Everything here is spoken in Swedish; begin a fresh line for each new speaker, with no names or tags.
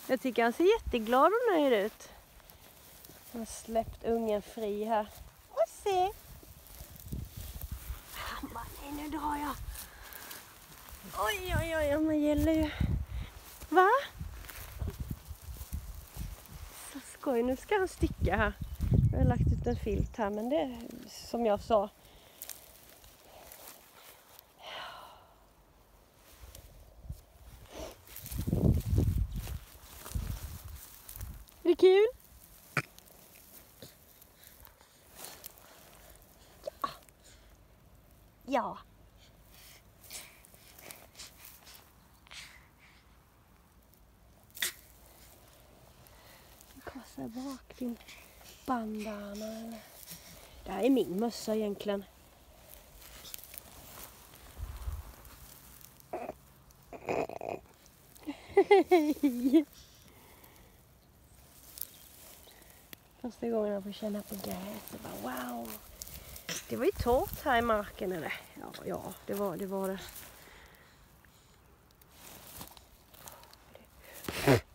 Jag tycker han ser jätteglad och nöjd ut. Han har släppt ungen fri här. Och se! Han bara, nej nu drar jag. Oj, oj, oj, man gäller ju. Va? Så skoj, nu ska han sticka här. Jag har lagt ut en filt här, men det är som jag sa. Är det kul? Ja. Ja. Kassa bak din bandana. Det här är min mössa egentligen. Första gången jag får känna på gräset. Wow. Det var ju torrt här i marken, eller? Ja, det var det.